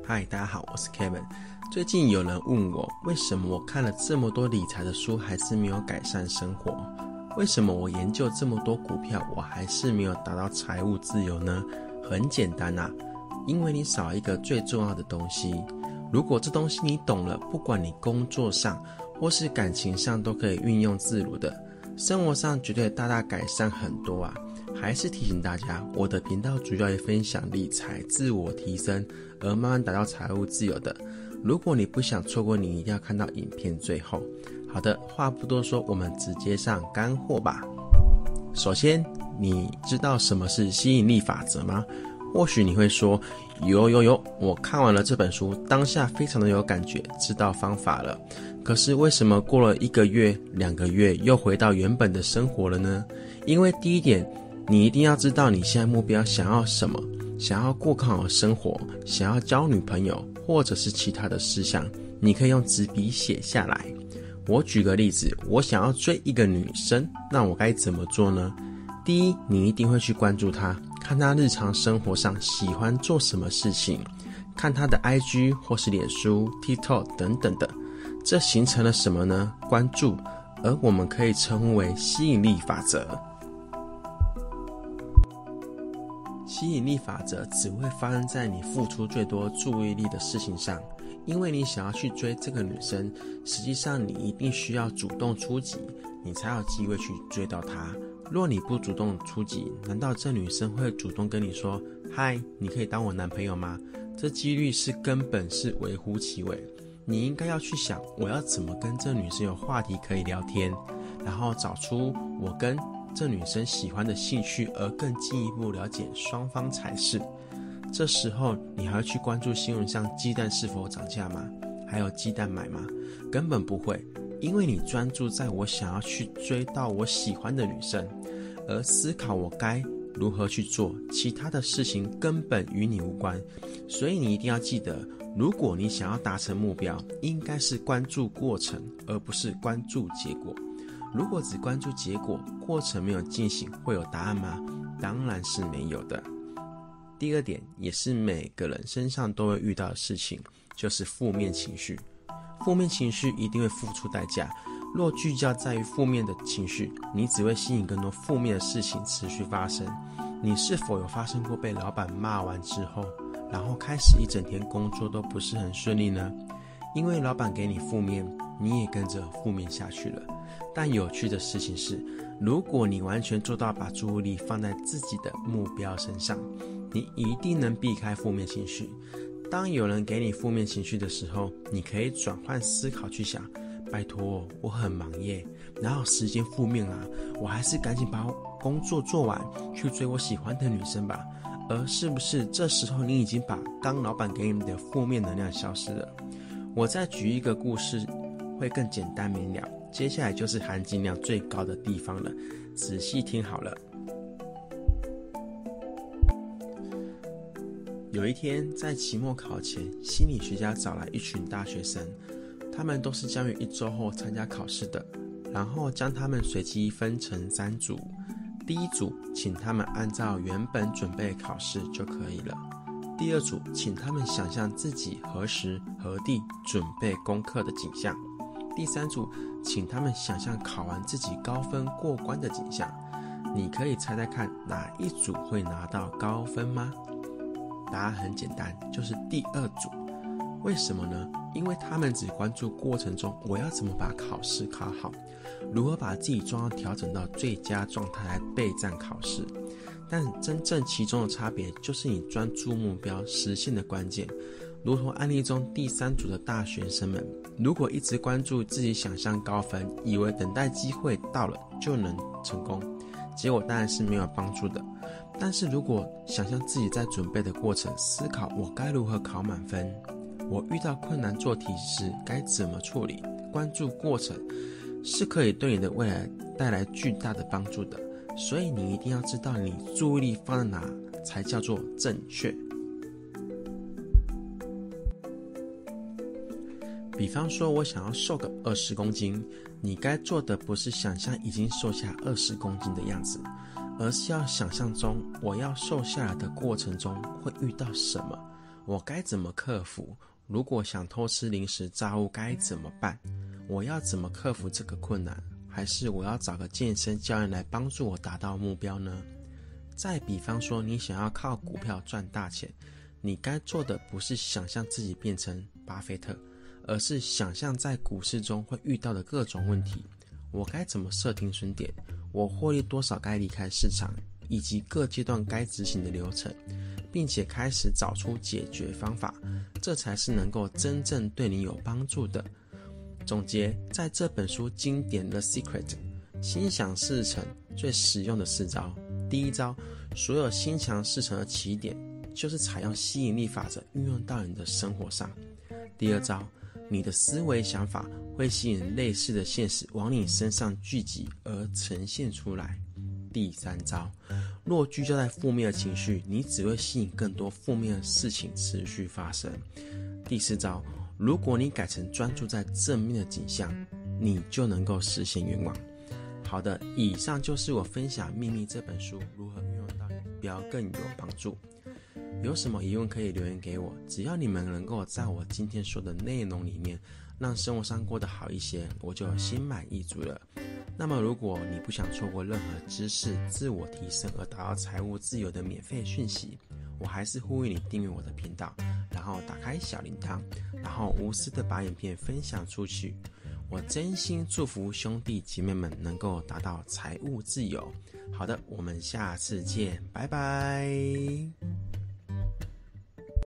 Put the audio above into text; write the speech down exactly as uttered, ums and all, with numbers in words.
嗨，大家好，我是 Kevin。最近有人问我，为什么我看了这么多理财的书还是没有改善生活？为什么我研究这么多股票我还是没有达到财务自由呢？很简单啊，因为你少一个最重要的东西。如果这东西你懂了，不管你工作上或是感情上都可以运用自如的，生活上绝对大大改善很多啊。还是提醒大家，我的频道主要也分享理财、自我提升，而慢慢达到财务自由的。如果你不想错过，你一定要看到影片最后。好的，话不多说，我们直接上干货吧。首先，你知道什么是吸引力法则吗？或许你会说，有有有，我看完了这本书，当下非常的有感觉，知道方法了。可是为什么过了一个月、两个月，又回到原本的生活了呢？因为第一点，你一定要知道你现在目标想要什么，想要过更好的生活，想要交女朋友，或者是其他的事项，你可以用纸笔写下来。我举个例子，我想要追一个女生，那我该怎么做呢？第一，你一定会去关注她，看她日常生活上喜欢做什么事情，看她的 I G 或是脸书、TikTok 等等的，这形成了什么呢？关注，而我们可以称呼为吸引力法则。吸引力法则只会发生在你付出最多注意力的事情上，因为你想要去追这个女生，实际上你一定需要主动出击，你才有机会去追到她。若你不主动出击，难道这女生会主动跟你说，嗨，你可以当我男朋友吗？这几率是根本是微乎其微。你应该要去想，我要怎么跟这女生有话题可以聊天，然后找出我跟这女生喜欢的兴趣，而更进一步了解双方才是。这时候你还会去关注新闻上鸡蛋是否涨价吗？还有鸡蛋买吗？根本不会，因为你专注在我想要去追到我喜欢的女生，而思考我该如何去做，其他的事情根本与你无关。所以你一定要记得，如果你想要达成目标，应该是关注过程，而不是关注结果。如果只关注结果，过程没有进行，会有答案吗？当然是没有的。第二点，也是每个人身上都会遇到的事情，就是负面情绪。负面情绪一定会付出代价，若聚焦在于负面的情绪，你只会吸引更多负面的事情持续发生。你是否有发生过被老板骂完之后，然后开始一整天工作都不是很顺利呢？因为老板给你负面，你也跟着负面下去了。但有趣的事情是，如果你完全做到把注意力放在自己的目标身上，你一定能避开负面情绪。当有人给你负面情绪的时候，你可以转换思考去想，拜托，我很忙耶，哪有时间负面啊？我还是赶紧把工作做完，去追我喜欢的女生吧。而是不是这时候你已经把刚老板给你的负面能量消失了？我再举一个故事会更简单明了，接下来就是含金量最高的地方了，仔细听好了。有一天，在期末考前，心理学家找来一群大学生，他们都是将于一周后参加考试的，然后将他们随机分成三组。第一组，请他们按照原本准备考试就可以了。第二组，请他们想象自己何时何地准备功课的景象。第三组，请他们想象考完自己高分过关的景象。你可以猜猜看，哪一组会拿到高分吗？答案很简单，就是第二组。为什么呢？因为他们只关注过程中我要怎么把考试考好，如何把自己状况调整到最佳状态来备战考试。但真正其中的差别，就是你专注目标实现的关键。如同案例中第三组的大学生们，如果一直关注自己想象高分，以为等待机会到了就能成功，结果当然是没有帮助的。但是如果想象自己在准备的过程，思考我该如何考满分，我遇到困难做题时该怎么处理，关注过程，是可以对你的未来带来巨大的帮助的。所以你一定要知道你注意力放在哪才叫做正确。比方说我想要瘦个二十公斤，你该做的不是想象已经瘦下二十公斤的样子，而是要想象中我要瘦下来的过程中会遇到什么， 我该怎么克服？如果想偷吃零食炸物该怎么办？我要怎么克服这个困难？还是我要找个健身教练来帮助我达到目标呢？再比方说，你想要靠股票赚大钱，你该做的不是想象自己变成巴菲特，而是想象在股市中会遇到的各种问题。我该怎么设停损点？我获利多少该离开市场？以及各阶段该执行的流程，并且开始找出解决方法，这才是能够真正对你有帮助的。总结，在这本书经典的 Secret 心想事成最实用的四招。第一招，所有心想事成的起点就是采用吸引力法则运用到你的生活上。第二招，你的思维想法会吸引类似的现实往你身上聚集而呈现出来。第三招，若聚焦在负面的情绪，你只会吸引更多负面的事情持续发生。第四招，如果你改成专注在正面的景象，你就能够实现愿望。好的，以上就是我分享《秘密》这本书如何运用到你的目标更有帮助。有什么疑问可以留言给我，只要你们能够在我今天说的内容里面让生活上过得好一些，我就心满意足了。那么如果你不想错过任何知识、自我提升而达到财务自由的免费讯息，我还是呼吁你订阅我的频道，然后打开小铃铛，然后无私的把影片分享出去。我真心祝福兄弟姐妹们能够达到财务自由。好的，我们下次见，拜拜。